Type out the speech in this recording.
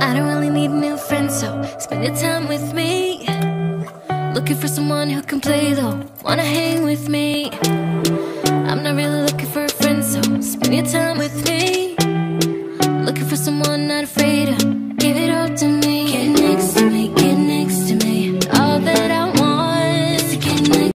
I don't really need a new friend, so spend your time with me. Looking for someone who can play though, wanna hang with me. I'm not really looking for a friend, so spend your time with me.